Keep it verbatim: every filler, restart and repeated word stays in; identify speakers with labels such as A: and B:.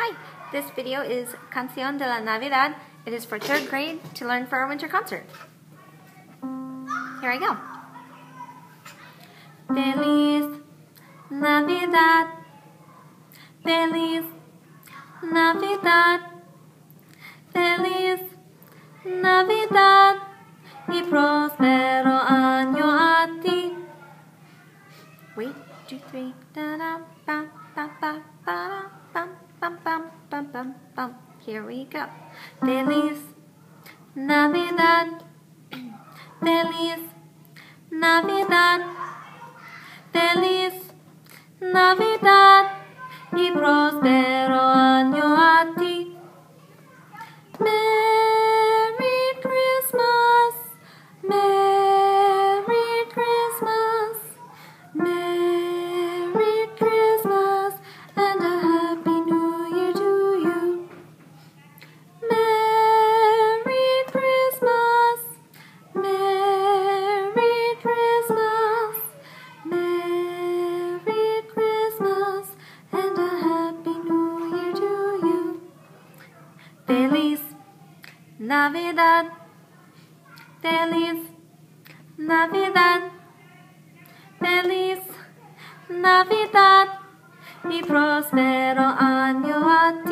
A: Hi, this video is Canción de la Navidad. It is for third grade to learn for our winter concert. Here I go. Feliz Navidad, Feliz Navidad, Feliz Navidad y próspero año a ti. Wait, two, three, da da bam bam bam bam bam bam bam bam bam bam. Here we go. Feliz Navidad, Feliz Navidad, Feliz Navidad y próspero año a ti. Merry Christmas, Merry Christmas, Merry Christmas, and a Happy New Year to you. Merry Christmas, Merry Christmas, Merry Christmas, and a Happy New Year to you. Feliz Navidad, Feliz Navidad, Feliz Navidad y próspero año a ti.